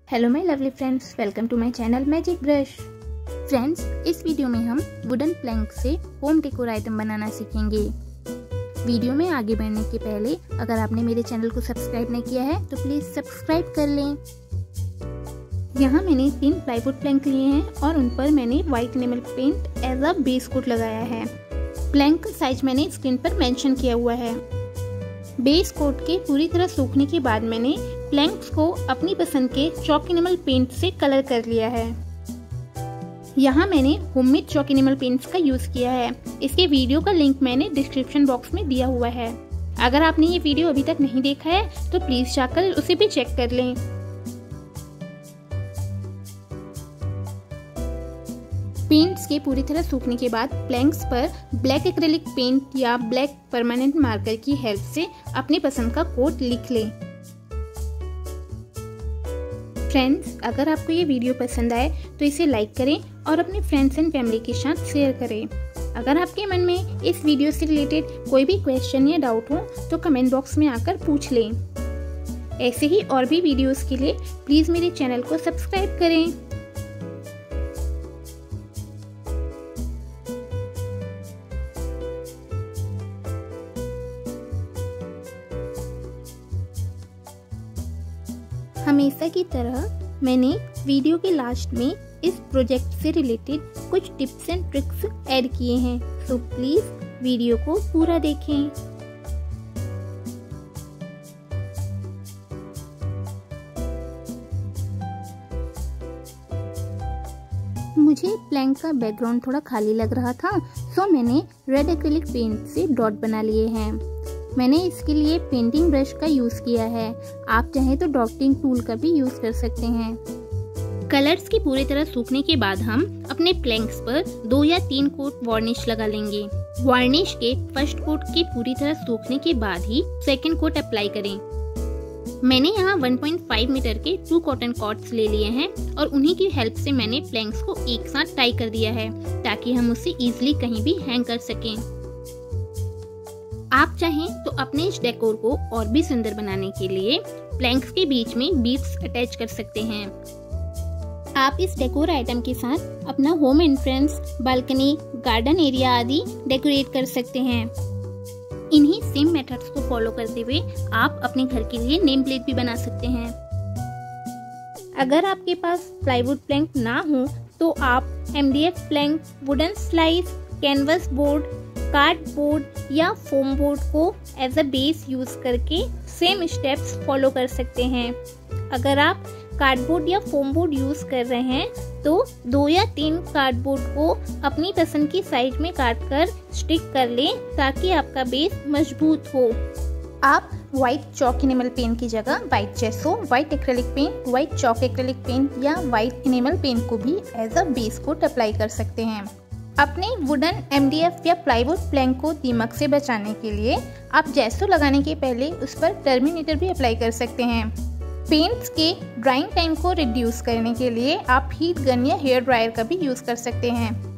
Hello my lovely friends, welcome to my channel magic brush. Friends, इस video में हम wooden plank से home decor item बनाना सीखेंगे। वीडियो में आगे बढ़ने के पहले अगर आपने मेरे चैनल को सब्सक्राइब नहीं किया है तो प्लीज सब्सक्राइब कर लें। यहाँ मैंने 3 प्लाईवुड प्लैंक लिए हैं और उन पर मैंने white animal paint as a base coat लगाया है। प्लैंक का साइज मैंने स्क्रीन पर मेंशन किया हुआ है। बेस कोट के पूरी तरह सूखने के बाद मैंने प्लैंक्स को अपनी पसंद के चॉक एनिमल पेंट से कलर कर लिया है। यहाँ मैंने होममेड चॉक एनिमल पेंट्स का यूज किया है। इसके वीडियो का लिंक मैंने डिस्क्रिप्शन बॉक्स में दिया हुआ है। अगर आपने ये वीडियो अभी तक नहीं देखा है तो प्लीज जाकर उसे भी चेक कर लें। पेंट्स के पूरी तरह सूखने के बाद प्लैंक्स पर ब्लैक एक्रेलिक पेंट या ब्लैक परमानेंट मार्कर की हेल्प से अपनी पसंद का कोड लिख लें। फ्रेंड्स, अगर आपको ये वीडियो पसंद आए तो इसे लाइक करें और अपने फ्रेंड्स एंड फैमिली के साथ शेयर करें। अगर आपके मन में इस वीडियो से रिलेटेड कोई भी क्वेश्चन या डाउट हो तो कमेंट बॉक्स में आकर पूछ लें। ऐसे ही और भी वीडियोस के लिए प्लीज मेरे चैनल को सब्सक्राइब करें। हमेशा की तरह मैंने वीडियो के लास्ट में इस प्रोजेक्ट से रिलेटेड कुछ टिप्स एंड ट्रिक्स ऐड किए हैं, सो प्लीज वीडियो को पूरा देखें। मुझे प्लैंक का बैकग्राउंड थोड़ा खाली लग रहा था, सो मैंने रेड एक्रिलिक पेंट से डॉट बना लिए हैं। मैंने इसके लिए पेंटिंग ब्रश का यूज किया है। आप चाहें तो डॉटिंग टूल का भी यूज कर सकते हैं। कलर्स की पूरी तरह सूखने के बाद हम अपने प्लैंक्स पर 2 या 3 कोट वार्निश लगा लेंगे। वार्निश के फर्स्ट कोट के पूरी तरह सूखने के बाद ही सेकंड कोट अप्लाई करें। मैंने यहाँ 1.5 मीटर के 2 कॉटन कॉर्ड्स ले लिए हैं और उन्हीं की हेल्प से मैंने प्लैंक्स को एक साथ टाई कर दिया है ताकि हम उसे इजिली कहीं भी हैंग कर सकें। आप चाहें तो अपने इस डेकोर को और भी सुंदर बनाने के लिए प्लैंक्स के बीच में बीड्स अटैच कर सकते हैं। आप इस डेकोर आइटम के साथ अपना home entrance, balcony, garden area आदि डेकोरेट कर सकते हैं। इन्हीं सेम मेथड्स को फॉलो करते हुए आप अपने घर के लिए नेम प्लेट भी बना सकते हैं। अगर आपके पास प्लाईवुड प्लैंक ना हो तो आप MDF plank, wooden slice, canvas board, cardboard या फोम बोर्ड को एज अ बेस यूज करके सेम स्टेप्स फॉलो कर सकते हैं। अगर आप कार्डबोर्ड या फोम बोर्ड यूज कर रहे हैं तो 2 या 3 कार्डबोर्ड को अपनी पसंद की साइज में काट कर स्टिक कर लें ताकि आपका बेस मजबूत हो। आप व्हाइट चॉक एनिमल पेंट की जगह white gesso, white acrylic paint, white chalk acrylic paint या व्हाइट एनिमल पेंट को भी as a base coat apply कर सकते हैं। अपने वुडन MDF या प्लाईवुड प्लैंक को दीमक से बचाने के लिए आप जेसो लगाने के पहले उस पर टर्मिनेटर भी अप्लाई कर सकते हैं। पेंट्स के ड्राइंग टाइम को रिड्यूस करने के लिए आप हीट गन या हेयर ड्रायर का भी यूज कर सकते हैं।